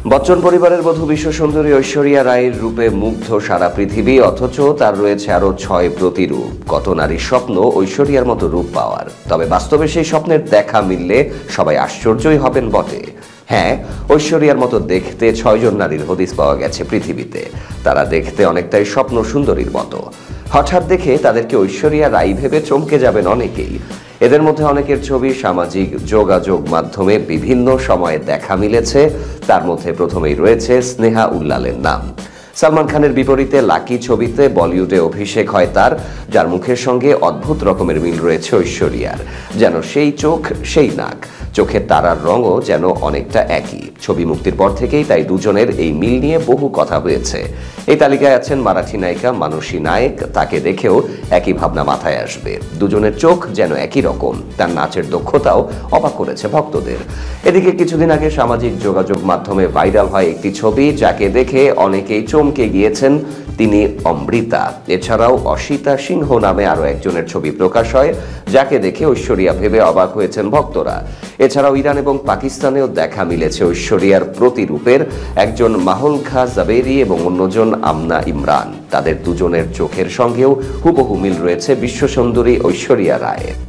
বচ্চন পরিবারের বধূ বিশ্বসুন্দরী ঐশ্বরিয়া রায়ের রূপে মুগ্ধ সারা পৃথিবী, অথচ তার রয়েছে আরো 6 প্রতিরূপ। কত নারীর স্বপ্ন ঐশ্বরিয়ার মতো রূপ পাওয়ার, তবে বাস্তবে সেই স্বপ্নের দেখা মিললে সবাই আশ্চর্যই হবেন বটে। হ্যাঁ, ঐশ্বরিয়ার মতো দেখতে 6 জন নারীর হদিস পাওয়া গেছে পৃথিবীতে। তারা দেখতে অনেকটাই স্বপ্ন সুন্দরীর মতো। হঠাৎ দেখে তাদেরকে ঐশ্বরিয়া রাই ভেবে চমকে যাবেন অনেকেই। এদের মধ্যে অনেকের ছবি সামাজিক যোগাযোগ মাধ্যমে বিভিন্ন সময়ে দেখা মিলেছে। তার মধ্যে প্রথমেই রয়েছে স্নেহা উল্লালের নাম। সালমান খানের বিপরীতে লাকি ছবিতে বলিউডে অভিষেক হয় তার, যার মুখের সঙ্গে অদ্ভুত রকমের মিল রয়েছে ঐশ্বরিয়ার। যেন সেই চোখ সেই নাক, চোখের তারার রঙও যেন অনেকটা একই। ছবি মুক্তির পর থেকেই তাই দুজনের এই মিল নিয়ে বহু কথা হয়েছে। এই তালিকায় আছেন মারাঠি নায়িকা মানসী নায়েক, তাকে দেখেও একই ভাবনা মাথায় আসবে। দুজনের চোখ যেন একই রকম, তার নাচের দক্ষতাও অবাক করেছে ভক্তদের। এদিকে কিছুদিন আগে সামাজিক যোগাযোগ মাধ্যমে ভাইরাল হয় একটি ছবি, যাকে দেখে অনেকেই চমকে গিয়েছেন। তিনি অমৃতা। এছাড়াও অসিতা সিংহ নামে আরো একজনের ছবি প্রকাশ হয়, যাকে দেখে ঐশ্বরিয়া ভেবে অবাক হয়েছেন ভক্তরা। এছাড়াও ইরান এবং পাকিস্তানেও দেখা মিলেছে ঐশ্বরিয়ার প্রতিরূপের, একজন মাহল খা জাবেরি এবং অন্যজন আমনা ইমরান। তাদের দুজনের চোখের সঙ্গেও হুবহু মিল রয়েছে বিশ্বসুন্দরী ঐশ্বরিয়া রায়ের।